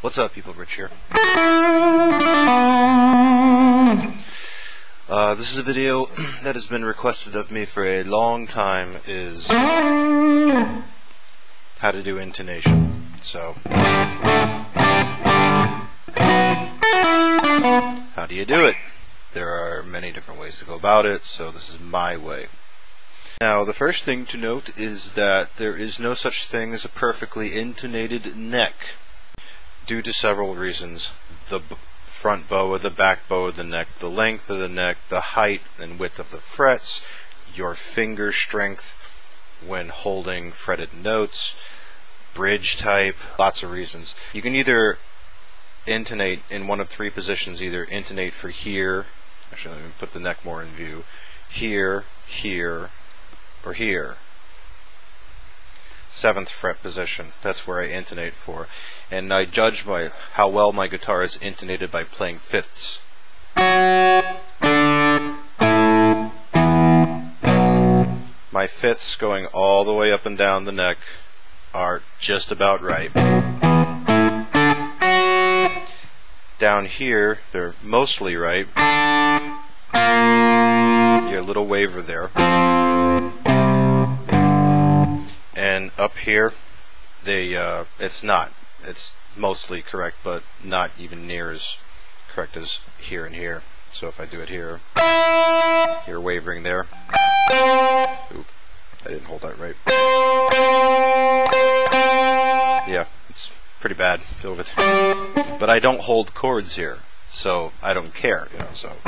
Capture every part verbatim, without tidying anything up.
What's up, people? Rich here. Uh, this is a video that has been requested of me for a long time, is how to do intonation. So, how do you do it? There are many different ways to go about it, so this is my way. Now, the first thing to note is that there is no such thing as a perfectly intonated neck, due to several reasons: the b front bow of the back bow of the neck, the length of the neck, the height and width of the frets, your finger strength when holding fretted notes, bridge type, lots of reasons. You can either intonate in one of three positions: either intonate for here, actually let me put the neck more in view, here, here, or here. Seventh fret position, that's where I intonate for, and I judge my how well my guitar is intonated by playing fifths. My fifths going all the way up and down the neck are just about right. Down here they're mostly right. You get a little waver there. And up here, they uh, it's not. It's mostly correct, but not even near as correct as here and here. So if I do it here, you're wavering there. Oop, I didn't hold that right. Yeah, it's pretty bad over there. But I don't hold chords here, so I don't care, you know. So.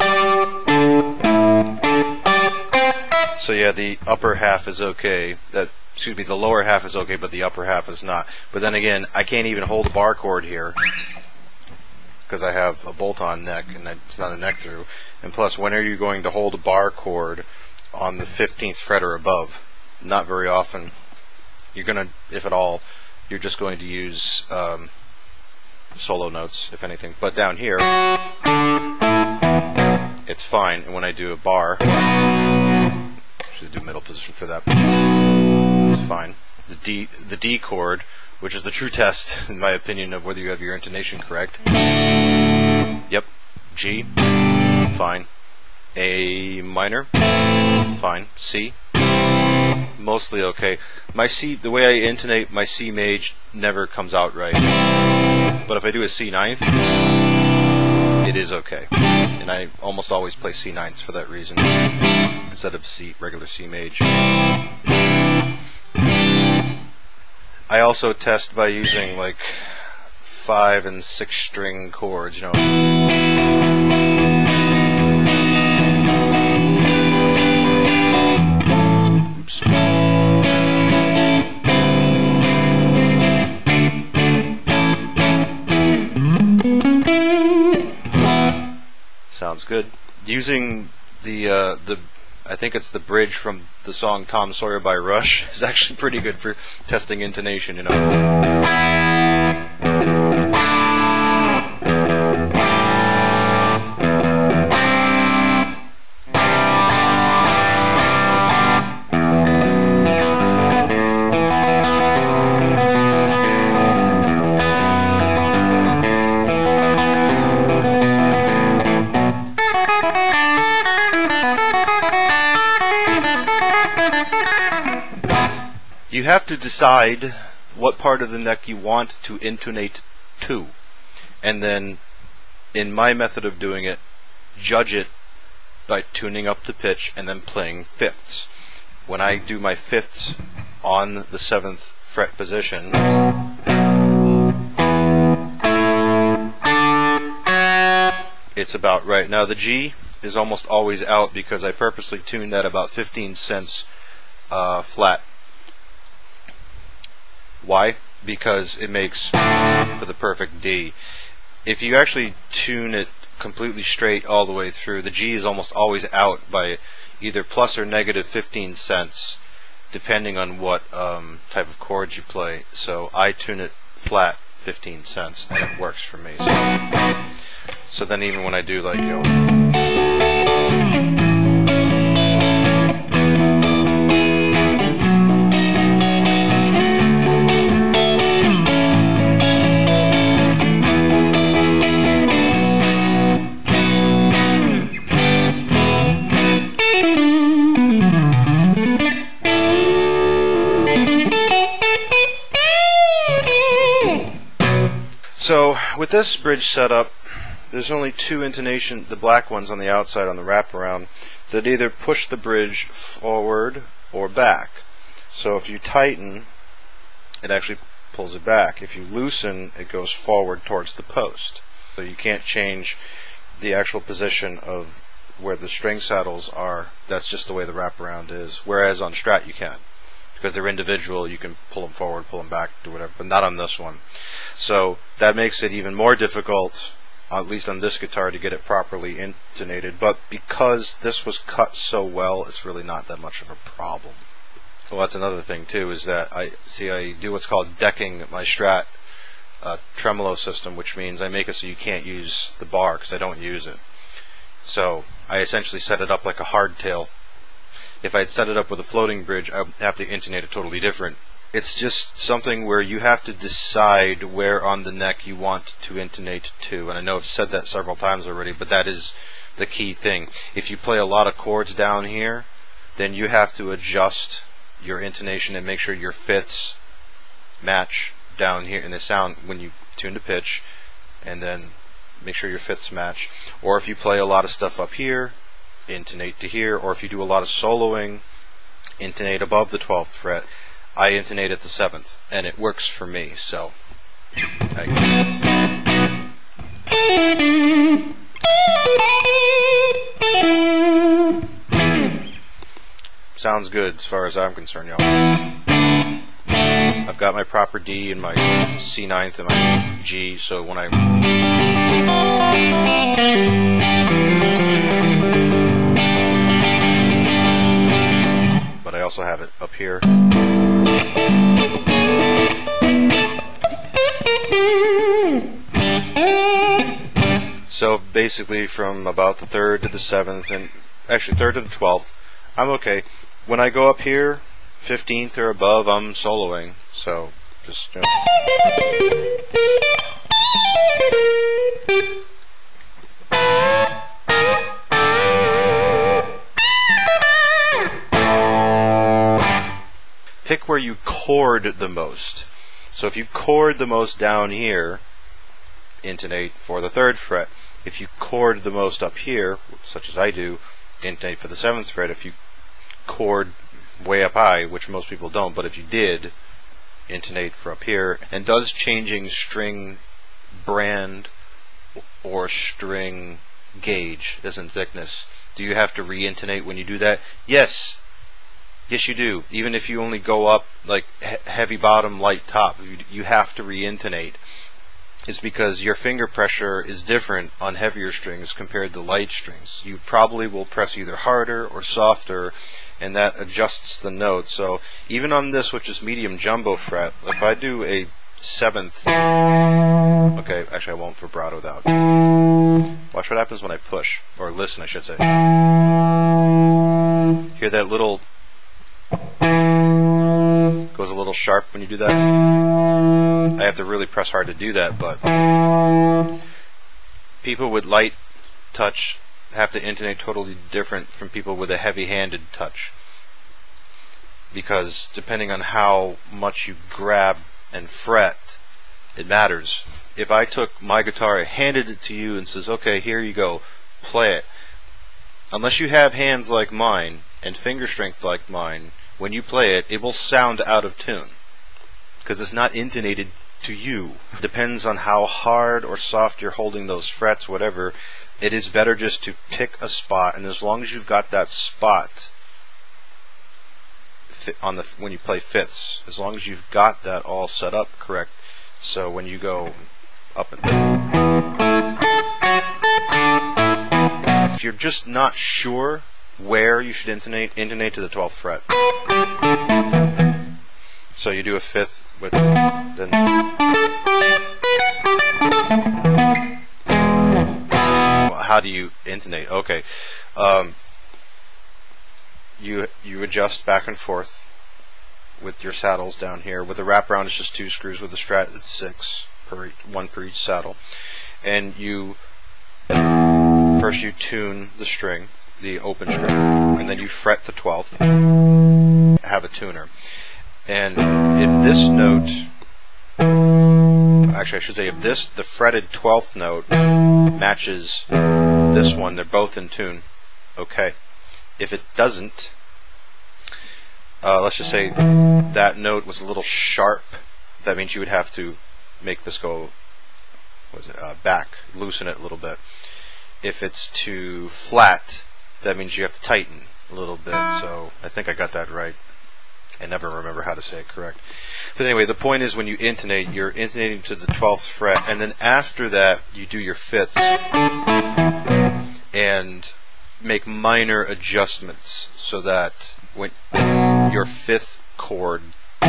So yeah, the upper half is okay. That. Excuse me, the lower half is okay, but the upper half is not. But then again, I can't even hold a bar chord here because I have a bolt-on neck and it's not a neck through. And plus, when are you going to hold a bar chord on the fifteenth fret or above? Not very often. You're gonna, if at all, you're just going to use um, solo notes, if anything. But down here, it's fine. And when I do a bar, I should do middle position for that. It's fine. The D, the D chord, which is the true test, in my opinion, of whether you have your intonation correct. Yep. G, fine. A minor, fine. C, mostly okay. My C, the way I intonate my C maj never comes out right. But if I do a C ninth, it is okay. And I almost always play C ninths for that reason, instead of C, regular C maj. I also test by using like five and six string chords, you know. Oops. Sounds good. Using the uh, the I think it's the bridge from the song Tom Sawyer by Rush. It's actually pretty good for testing intonation, you know. You have to decide what part of the neck you want to intonate to, and then, in my method of doing it, judge it by tuning up the pitch and then playing fifths. When I do my fifths on the seventh fret position, it's about right. Now the G is almost always out because I purposely tuned that about fifteen cents uh, flat. Why? Because it makes for the perfect D. If you actually tune it completely straight all the way through, the G is almost always out by either plus or negative fifteen cents, depending on what um, type of chords you play. So I tune it flat fifteen cents, and it works for me. So, so then even when I do like, you know, So with this bridge setup, there's only two intonation, the black ones on the outside on the wraparound, that either push the bridge forward or back. So if you tighten, it actually pulls it back. If you loosen, it goes forward towards the post. So you can't change the actual position of where the string saddles are. That's just the way the wraparound is. Whereas on Strat you can. Because they're individual, you can pull them forward, pull them back, do whatever, but not on this one. So that makes it even more difficult, at least on this guitar, to get it properly intonated. But because this was cut so well, it's really not that much of a problem. Well, that's another thing too, is that I see I do what's called decking my Strat uh, tremolo system, which means I make it so you can't use the bar because I don't use it. So I essentially set it up like a hardtail. If I had set it up with a floating bridge, I would have to intonate it totally different. It's just something where you have to decide where on the neck you want to intonate to. And I know I've said that several times already, but that is the key thing. If you play a lot of chords down here, then you have to adjust your intonation and make sure your fifths match down here in the sound when you tune to pitch, and then make sure your fifths match. Or if you play a lot of stuff up here, intonate to here. Or if you do a lot of soloing, intonate above the twelfth fret. I intonate at the seventh, and it works for me. So I sounds good as far as I'm concerned, y'all. I've got my proper D and my C ninth and my G, so when I but I also have it up here. So basically from about the third to the seventh, and actually third to the twelfth, I'm okay. When I go up here, fifteenth or above, I'm soloing. So just you know. Pick where you chord the most. So if you chord the most down here, intonate for the third fret. If you chord the most up here, such as I do, intonate for the seventh fret. If you chord way up high, which most people don't, but if you did, intonate for up here. And does changing string brand or string gauge, as in thickness, do you have to re-intonate when you do that? Yes. Yes, you do. Even if you only go up like he heavy bottom, light top, you, you have to re-intonate. It's because your finger pressure is different on heavier strings compared to light strings. You probably will press either harder or softer, and that adjusts the note. So even on this, which is medium jumbo fret, if I do a seventh, okay, actually I won't vibrato that. Watch what happens when I push, or listen I should say. Hear that little, goes a little sharp when you do that. I have to really press hard to do that, but people with light touch have to intonate totally different from people with a heavy-handed touch, because depending on how much you grab and fret, it matters. If I took my guitar, handed it to you and says, okay, here you go, play it, unless you have hands like mine and finger strength like mine, when you play it, it will sound out of tune because it's not intonated to you. It depends on how hard or soft you're holding those frets, whatever. It is better just to pick a spot, and as long as you've got that spot on the when you play fifths, as long as you've got that all set up correct, so when you go up and if you're just not sure where you should intonate, intonate to the twelfth fret. So you do a fifth with then well, how do you intonate? Okay, um, you you adjust back and forth with your saddles down here. With the wraparound, it's just two screws. With the Strat, it's six per each, one per each saddle. And you first you tune the string, the open string, and then you fret the twelfth. Have a tuner. And if this note, actually I should say if this, the fretted twelfth note matches this one, they're both in tune, okay. If it doesn't, uh, let's just say that note was a little sharp, that means you would have to make this go, what is it, uh, back, loosen it a little bit. If it's too flat, that means you have to tighten a little bit, so I think I got that right. I never remember how to say it correct. But anyway, the point is when you intonate, you're intonating to the twelfth fret, and then after that you do your fifths and make minor adjustments so that when your fifth chord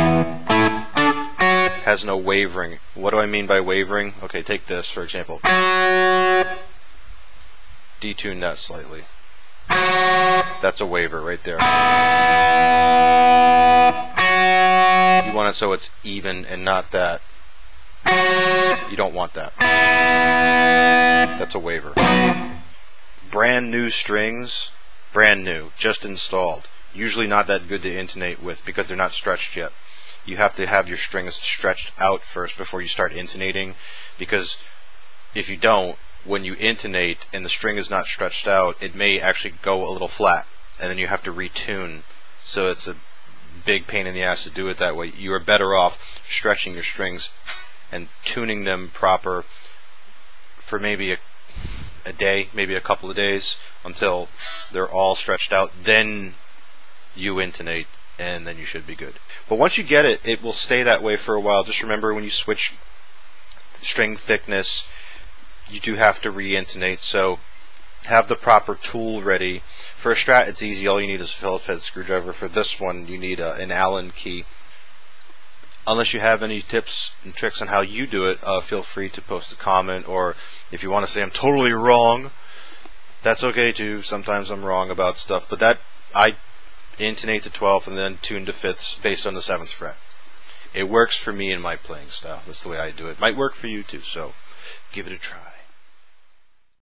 has no wavering. What do I mean by wavering? Okay, take this for example. Detune that slightly. That's a waver right there. You want it so it's even and not that. You don't want that. That's a waver. Brand new strings, brand new, just installed. Usually not that good to intonate with because they're not stretched yet. You have to have your strings stretched out first before you start intonating, because if you don't, when you intonate and the string is not stretched out, it may actually go a little flat, and then you have to retune. So it's a big pain in the ass to do it that way. You are better off stretching your strings and tuning them proper for maybe a, a day, maybe a couple of days, until they're all stretched out. Then you intonate, and then you should be good. But once you get it, it will stay that way for a while. Just remember when you switch string thickness, you do have to re-intonate, so have the proper tool ready. For a Strat, it's easy. All you need is a Phillips head screwdriver. For this one, you need a, an Allen key. Unless you have any tips and tricks on how you do it, uh, feel free to post a comment, or if you want to say I'm totally wrong, that's okay too. Sometimes I'm wrong about stuff, but that I intonate to twelfth and then tune to fifths based on the seventh fret. It works for me in my playing style. That's the way I do it. Might work for you too, so give it a try.